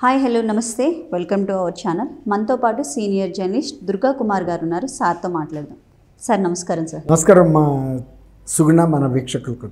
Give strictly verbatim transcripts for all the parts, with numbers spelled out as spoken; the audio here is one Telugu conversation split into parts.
హాయ్ హలో నమస్తే వెల్కమ్ టు అవర్ ఛానల్. మనతో పాటు సీనియర్ జర్నలిస్ట్ దుర్గా కుమార్ గారు ఉన్నారు. సార్తో మాట్లాడదాం. సార్ నమస్కారం. సార్ నమస్కారం. మా సుగుణ మన వీక్షకులకు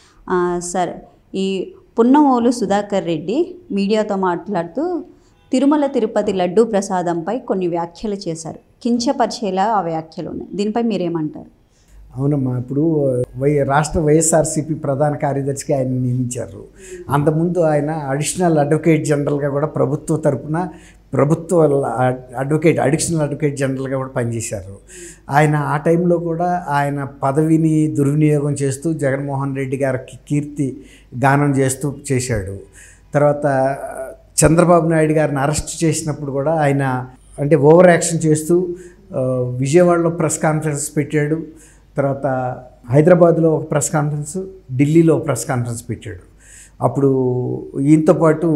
సార్, ఈ పున్నమోలు సుధాకర్ రెడ్డి మీడియాతో మాట్లాడుతూ తిరుమల తిరుపతి లడ్డూ ప్రసాదంపై కొన్ని వ్యాఖ్యలు చేశారు. కించపరిచేలా ఆ వ్యాఖ్యలు ఉన్నాయి. దీనిపై మీరేమంటారు? అవునమ్మా, ఇప్పుడు వై రాష్ట్ర వైఎస్ఆర్సీపీ ప్రధాన కార్యదర్శిగా ఆయన నియమించారు. అంతకుముందు ఆయన అడిషనల్ అడ్వకేట్ జనరల్గా కూడా ప్రభుత్వ తరపున ప్రభుత్వ అడ్వకేట్ అడిషనల్ అడ్వకేట్ జనరల్గా కూడా పనిచేశారు. ఆయన ఆ టైంలో కూడా ఆయన పదవిని దుర్వినియోగం చేస్తూ జగన్మోహన్ రెడ్డి గారికి కీర్తి గానం చేస్తూ చేశాడు. తర్వాత చంద్రబాబు నాయుడు గారిని అరెస్ట్ చేసినప్పుడు కూడా ఆయన అంటే ఓవర్ యాక్షన్ చేస్తూ విజయవాడలో ప్రెస్ కాన్ఫరెన్స్ పెట్టాడు. తర్వాత హైదరాబాద్లో ఒక ప్రెస్ కాన్ఫరెన్స్, ఢిల్లీలో ఒక ప్రెస్ కాన్ఫరెన్స్ పెట్టాడు. అప్పుడు ఈయనతో పాటు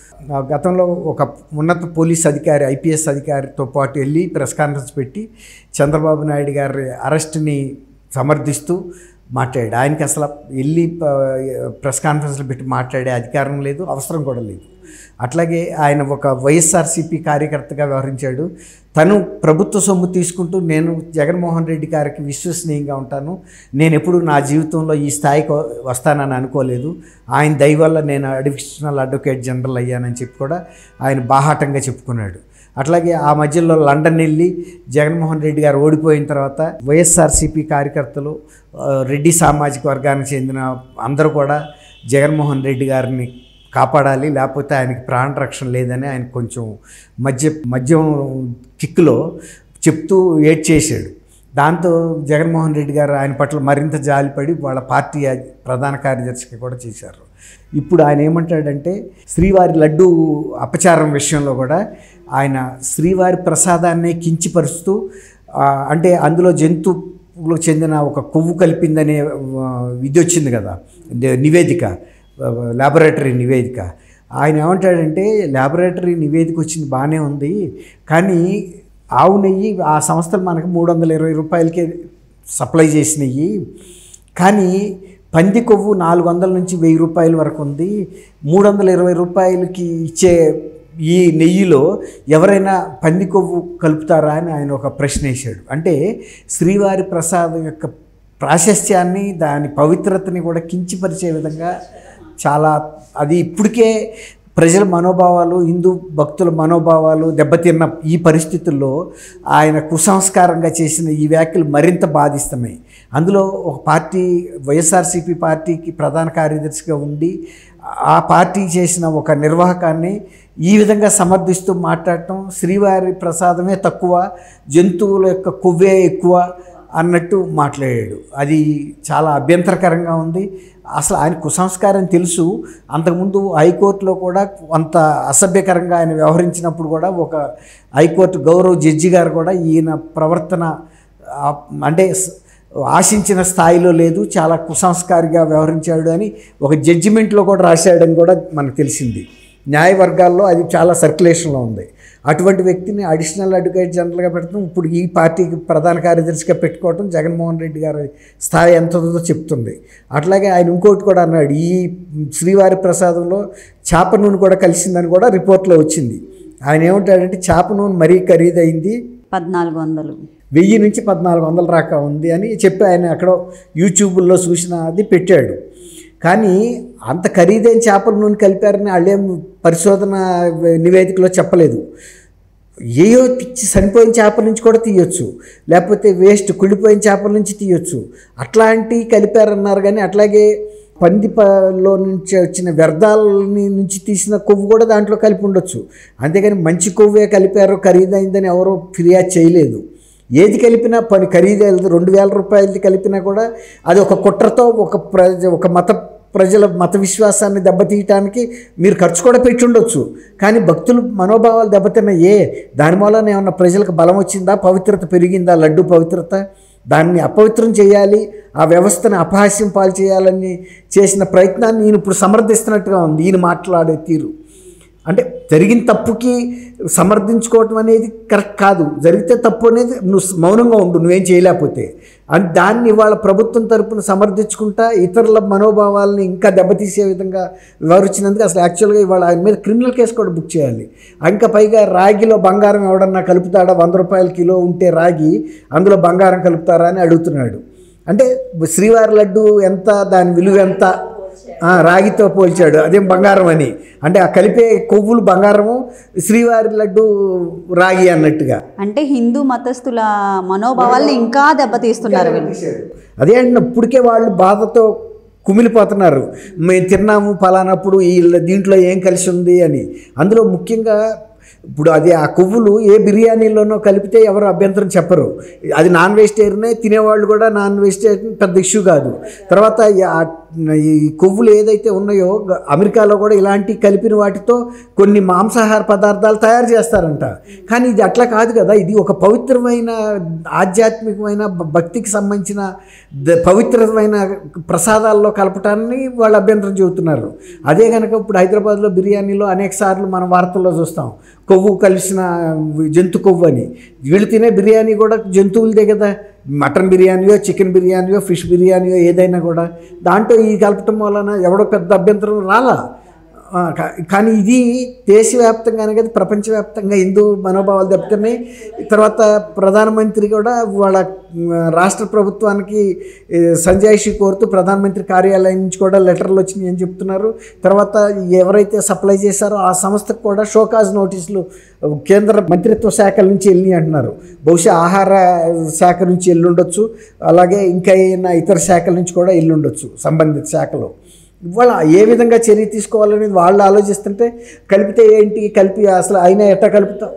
గతంలో ఒక ఉన్నత పోలీస్ అధికారి ఐపీఎస్ అధికారితో పాటు వెళ్ళి ప్రెస్ కాన్ఫరెన్స్ పెట్టి చంద్రబాబు నాయుడు గారి అరెస్ట్ని సమర్థిస్తూ మాట్లాడాడు. ఆయనకి అసలు వెళ్ళి ప్రెస్ కాన్ఫరెన్స్లో పెట్టి మాట్లాడే అధికారం లేదు, అవసరం కూడా లేదు. అట్లాగే ఆయన ఒక వైఎస్ఆర్సీపీ కార్యకర్తగా వ్యవహరించాడు. తను ప్రభుత్వ సొమ్ము తీసుకుంటూ నేను జగన్మోహన్ రెడ్డి గారికి విశ్వసనీయంగా ఉంటాను, నేను ఎప్పుడు నా జీవితంలో ఈ స్థాయికి వస్తానని అనుకోలేదు, ఆయన దయ వల్ల నేను అడిషనల్ అడ్వకేట్ జనరల్ అయ్యానని చెప్పి కూడా ఆయన బాహాటంగా చెప్పుకున్నాడు. అట్లాగే ఆ మధ్యలో లండన్ వెళ్ళి జగన్మోహన్ రెడ్డి గారు ఓడిపోయిన తర్వాత వైఎస్ఆర్సీపీ కార్యకర్తలు, రెడ్డి సామాజిక వర్గానికి చెందిన అందరూ కూడా జగన్మోహన్ రెడ్డి గారిని కాపాడాలి, లేకపోతే ఆయనకి ప్రాణరక్షణ లేదని ఆయన కొంచెం మద్య మద్యం కిక్కులో చెప్తూ ఏడ్ చేశాడు. దాంతో జగన్మోహన్ రెడ్డి గారు ఆయన పట్ల మరింత జాలిపడి వాళ్ళ పార్టీ ప్రధాన కార్యదర్శిగా కూడా చేశారు. ఇప్పుడు ఆయన ఏమంటాడంటే శ్రీవారి లడ్డూ అపచారం విషయంలో కూడా ఆయన శ్రీవారి ప్రసాదాన్ని కించిపరుస్తూ అంటే అందులో జంతువులకు చెందిన ఒక కొవ్వు కలిపిందనే ఇది వచ్చింది కదా నివేదిక, ల్యాబొరేటరీ నివేదిక. ఆయన ఏమంటాడంటే ల్యాబొరేటరీ నివేదిక వచ్చింది బాగానే ఉంది, కానీ ఆవు నెయ్యి ఆ సంస్థలు మనకు మూడు వందల ఇరవై రూపాయలకే సప్లై చేసినాయి, కానీ పంది కొవ్వు నాలుగు వందల నుంచి వెయ్యి రూపాయల వరకు ఉంది. మూడు వందల ఇరవై రూపాయలకి ఇచ్చే ఈ నెయ్యిలో ఎవరైనా పంది కొవ్వు కలుపుతారా అని ఆయన ఒక ప్రశ్న వేశాడు. అంటే శ్రీవారి ప్రసాదం యొక్క ప్రాశస్త్యాన్ని, దాని పవిత్రతని కూడా కించిపరిచే విధంగా చాలా అది ఇప్పటికే ప్రజల మనోభావాలు, హిందూ భక్తుల మనోభావాలు దెబ్బతిన్న ఈ పరిస్థితుల్లో ఆయన కుసంస్కారంగా చేసిన ఈ వ్యాఖ్యలు మరింత బాధిస్తున్నాయి. అందులో ఒక పార్టీ వైఎస్ఆర్సీపీ పార్టీకి ప్రధాన కార్యదర్శిగా ఉండి ఆ పార్టీ చేసిన ఒక నిర్వాహకాన్ని ఈ విధంగా సమర్థిస్తూ మాట్లాడటం, శ్రీవారి ప్రసాదమే తక్కువ, జంతువుల యొక్క కొవ్వే ఎక్కువ అన్నట్టు మాట్లాడాడు. అది చాలా అభ్యంతరకరంగా ఉంది. అసలు ఆయన కుసంస్కారం తెలుసు. అంతకుముందు హైకోర్టులో కూడా కొంత అసభ్యకరంగా ఆయన వ్యవహరించినప్పుడు కూడా ఒక హైకోర్టు గౌరవ జడ్జి గారు కూడా ఈయన ప్రవర్తన అంటే ఆశించిన స్థాయిలో లేదు, చాలా కుసంస్కారిగా వ్యవహరించాడు అని ఒక జడ్జిమెంట్లో కూడా రాశాడని కూడా మనకు తెలిసింది. న్యాయవర్గాల్లో అది చాలా సర్క్యులేషన్లో ఉంది. అటువంటి వ్యక్తిని అడిషనల్ అడ్వకేట్ జనరల్గా పెట్టడం, ఇప్పుడు ఈ పార్టీకి ప్రధాన కార్యదర్శిగా పెట్టుకోవడం జగన్మోహన్ రెడ్డి గారి స్థాయి ఎంతదో చెప్తుంది. అట్లాగే ఆయన ఇంకోటి కూడా అన్నాడు, ఈ శ్రీవారి ప్రసాదంలో చేప నూనె కూడా కలిసిందని కూడా రిపోర్ట్లో వచ్చింది. ఆయన ఏమంటాడంటే చేప నూనె మరీ ఖరీదైంది, పద్నాలుగు వందలు వెయ్యి నుంచి పద్నాలుగు వందల దాకా ఉంది అని చెప్పి ఆయన ఎక్కడో యూట్యూబ్లో చూసిన అది పెట్టాడు. కానీ అంత ఖరీదైన చేపల నూనె కలిపారని వాళ్ళేం పరిశోధన నివేదికలో చెప్పలేదు. ఏయో చనిపోయిన చేపల నుంచి కూడా తీయొచ్చు, లేకపోతే వేస్ట్ కుళ్ళిపోయిన చేపల నుంచి తీయొచ్చు, అట్లాంటివి కలిపారన్నారు. కానీ అట్లాగే పందిలో నుంచి వచ్చిన వ్యర్థాలని నుంచి తీసిన కొవ్వు కూడా దాంట్లో కలిపి ఉండొచ్చు. అంతేగాని మంచి కొవ్వే కలిపారో ఖరీదైందని ఎవరో ఫిర్యాదు చేయలేదు. ఏది కలిపినా పని ఖరీదైదు రెండు వేల రూపాయలది కలిపినా కూడా అది ఒక కుట్రతో ఒక ప్రజ ఒక మత ప్రజల మత విశ్వాసాన్ని దెబ్బతీయటానికి మీరు ఖర్చు కూడా పెట్టి ఉండొచ్చు. కానీ భక్తులు మనోభావాలు దెబ్బతిన్నాయే, దాని మూలన ఏమన్నా ప్రజలకు బలం వచ్చిందా, పవిత్రత పెరిగిందా, లడ్డు పవిత్రత? దాన్ని అపవిత్రం చేయాలి, ఆ వ్యవస్థను అపహాస్యం పాలు చేయాలని చేసిన ప్రయత్నాన్ని ఈయన ఇప్పుడు సమర్థిస్తున్నట్టుగా ఉంది ఈయన మాట్లాడే తీరు. అంటే జరిగిన తప్పుకి సమర్థించుకోవటం అనేది కరెక్ట్ కాదు. జరిగితే తప్పు అనేది నువ్వు మౌనంగా ఉండు, నువ్వేం చేయలేకపోతే. అని దాన్ని వాళ్ళ ప్రభుత్వం తరపున సమర్థించుకుంటా ఇతరుల మనోభావాలని ఇంకా దెబ్బతీసే విధంగా వివరించినందుకు అసలు యాక్చువల్గా ఇవాళ ఆయన మీద క్రిమినల్ కేసు కూడా బుక్ చేయాలి. ఇంకా పైగా రాగిలో బంగారం ఎవడన్నా కలుపుతాడా, వంద రూపాయల కిలో ఉంటే రాగి అందులో బంగారం కలుపుతారా అని అడుగుతున్నాడు. అంటే శ్రీవారి లడ్డు ఎంత, దాని విలువ ఎంత, రాగితో పోల్చాడు, అదేం బంగారం అని. అంటే ఆ కలిపే కొవ్వులు బంగారము, శ్రీవారి లడ్డు రాగి అన్నట్టుగా. అంటే హిందూ మతస్థుల మనోభావాల్ని ఇంకా దెబ్బతీస్తున్నారు వీళ్ళు. అదే అంటే ఇప్పటికే వాళ్ళు బాధతో కుమిలిపోతున్నారు. మేము తిన్నాము ఫలానప్పుడు ఈ దీంట్లో ఏం కలిసి ఉంది అని. అందులో ముఖ్యంగా ఇప్పుడు అది ఆ కొవ్వులు ఏ బిర్యానీలోనో కలిపితే ఎవరు అభ్యంతరం చెప్పరు. అది నాన్ వెజిటేరియనే, తినేవాళ్ళు కూడా నాన్ వెజిటేరియన్ పెద్ద ఇష్యూ కాదు. తర్వాత ఈ కొవ్వులు ఏదైతే ఉన్నాయో అమెరికాలో కూడా ఇలాంటి కలిపిన వాటితో కొన్ని మాంసాహార పదార్థాలు తయారు చేస్తారంట. కానీ ఇది అట్లా కాదు కదా, ఇది ఒక పవిత్రమైన ఆధ్యాత్మికమైన భక్తికి సంబంధించిన పవిత్రమైన ప్రసాదాల్లో కలపటాన్ని వాళ్ళు అభ్యంతరం చెబుతున్నారు. అదే కనుక ఇప్పుడు హైదరాబాద్లో బిర్యానీలో అనేక సార్లు మనం వార్తల్లో చూస్తాం కొవ్వు కలిసిన జంతు కొవ్వు అని. వీళ్ళు తినే బిర్యానీ కూడా జంతువులదే కదా, మటన్ బిర్యానీయో చికెన్ బిర్యానీయో ఫిష్ బిర్యానీయో ఏదైనా కూడా దాంట్లో ఈ కలపటం వలన ఎవడో పెద్ద అభ్యంతరం రాలా. కానీ ఇది దేశవ్యాప్తంగానే కదా ప్రపంచవ్యాప్తంగా హిందూ మనోభావాలు దెబ్బతున్నాయి. తర్వాత ప్రధానమంత్రి కూడా వాళ్ళ రాష్ట్ర ప్రభుత్వానికి సంజాయిషీ కోరుతూ ప్రధానమంత్రి కార్యాలయం నుంచి కూడా లెటర్లు వచ్చినాయి అని చెప్తున్నారు. తర్వాత ఎవరైతే సప్లై చేశారో ఆ సంస్థకు కూడా షోకాజ్ నోటీసులు కేంద్ర మంత్రిత్వ శాఖల నుంచి వెళ్ళి అంటున్నారు. బహుశా ఆహార శాఖ నుంచి వెళ్ళుండొచ్చు, అలాగే ఇంకా ఏమైనా ఇతర శాఖల నుంచి కూడా వెళ్ళుండొచ్చు సంబంధిత శాఖలో. ఇవాళ ఏ విధంగా చర్య తీసుకోవాలనేది వాళ్ళు ఆలోచిస్తుంటే కలిపితే ఏంటి, కలిపి అసలు అయినా ఎట్లా కలుపుతాం.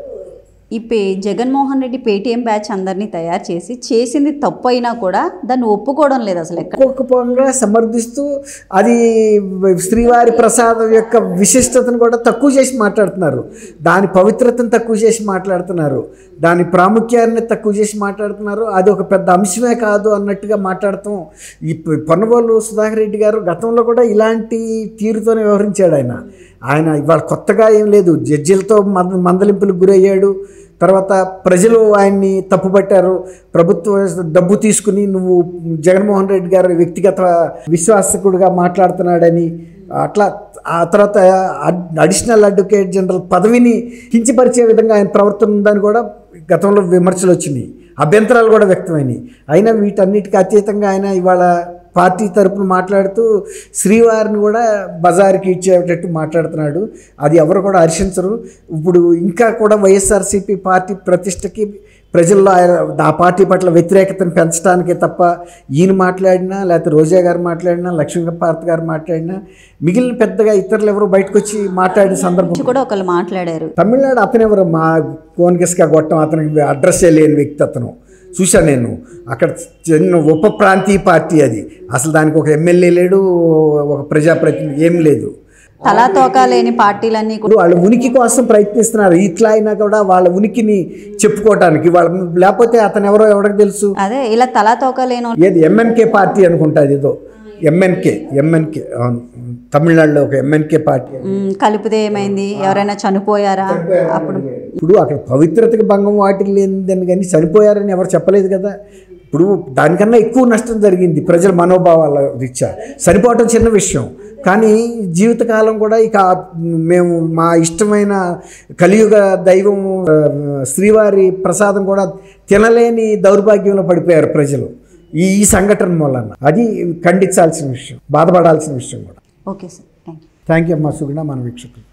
ఈ పే జగన్మోహన్ రెడ్డి పేటీఎం బ్యాచ్ అందరినీ తయారు చేసి చేసింది తప్పు అయినా కూడా దాన్ని ఒప్పుకోవడం లేదు అసలు. ఒప్పుకోకపోగా సమర్థిస్తూ అది శ్రీవారి ప్రసాదం యొక్క విశిష్టతను కూడా తక్కువ చేసి మాట్లాడుతున్నారు, దాని పవిత్రతను తక్కువ చేసి మాట్లాడుతున్నారు, దాని ప్రాముఖ్యాన్ని తక్కువ చేసి మాట్లాడుతున్నారు. అది ఒక పెద్ద అంశమే కాదు అన్నట్టుగా మాట్లాడతాం. ఈ పొన్నబోలు సుధాకర్ రెడ్డి గారు గతంలో కూడా ఇలాంటి తీరుతోనే వ్యవహరించాడు. ఆయన ఆయన ఇవాళ కొత్తగా ఏం లేదు, జడ్జిలతో మంద మందలింపులకు గురయ్యాడు. తర్వాత ప్రజలు ఆయన్ని తప్పుపట్టారు, ప్రభుత్వ డబ్బు తీసుకుని నువ్వు జగన్మోహన్ రెడ్డి గారు వ్యక్తిగత విశ్వాసకుడిగా మాట్లాడుతున్నాడని. అట్లా ఆ తర్వాత అడిషనల్ అడ్వకేట్ జనరల్ పదవిని కించపరిచే విధంగా ఆయన ప్రవర్తన ఉందని కూడా గతంలో విమర్శలు వచ్చినాయి, అభ్యంతరాలు కూడా వ్యక్తమైనాయి. అయినా వీటన్నిటికీ అతీతంగా ఆయన ఇవాళ పార్టీ తరపున మాట్లాడుతూ శ్రీవారిని కూడా బజారుకి ఇచ్చేటట్టు మాట్లాడుతున్నాడు. అది ఎవరు కూడా హర్షించరు. ఇప్పుడు ఇంకా కూడా వైఎస్ఆర్సీపీ పార్టీ ప్రతిష్టకి ప్రజల్లో ఆ పార్టీ పట్ల వ్యతిరేకతను పెంచడానికే తప్ప ఈయన మాట్లాడినా లేకపోతే రోజా గారు మాట్లాడినా లక్ష్మీపార్త్ గారు మాట్లాడినా మిగిలిన పెద్దగా ఇతరులు ఎవరు బయటకు వచ్చి మాట్లాడిన సందర్భం కూడా ఒకళ్ళు మాట్లాడారు. తమిళనాడు అతను ఎవరు, మా కోన్కిస్కా గొట్టం, అతనికి అడ్రస్సే లేని వ్యక్తి అతను. చూశాను నేను అక్కడ చిన్న ఉప ప్రాంతీయ పార్టీ అది, అసలు దానికి ఒక ఎమ్మెల్యే లేడు, ఒక ప్రజాప్రతినిధి ఏం లేదు. తలా తోకా లేని పార్టీలన్నీ కూడా వాళ్ళ ఉనికి కోసం ప్రయత్నిస్తున్నారు. ఇట్లా అయినా కూడా వాళ్ళ ఉనికిని చెప్పుకోవటానికి వాళ్ళ, లేకపోతే అతను ఎవరో ఎవరికి తెలుసు. అదే ఇలా తలా తోకా లేని ఏది ఎంఎన్కే పార్టీ అనుకుంటుంది, ఏదో ఎంఎన్కే ఎంఎన్కే తమిళనాడులో ఒక ఎంఎన్కే పార్టీ. కలిపితే ఏమైంది, ఎవరైనా చనిపోయారా? అప్పుడు ఇప్పుడు అక్కడ పవిత్రతకి భంగం వాటికి లేదని కానీ చనిపోయారని ఎవరు చెప్పలేదు కదా. ఇప్పుడు దానికన్నా ఎక్కువ నష్టం జరిగింది ప్రజల మనోభావాల రీత్యా. చనిపోవటం చిన్న విషయం, కానీ జీవితకాలం కూడా ఇక మేము మా ఇష్టమైన కలియుగ దైవం శ్రీవారి ప్రసాదం కూడా తినలేని దౌర్భాగ్యంలో పడిపోయారు ప్రజలు ఈ ఈ సంఘటన వలన. అది ఖండించాల్సిన విషయం, బాధపడాల్సిన విషయం కూడా. Okay sir, thank you. Thank you అమ్మా సుగుణ, మన వీక్షకులు.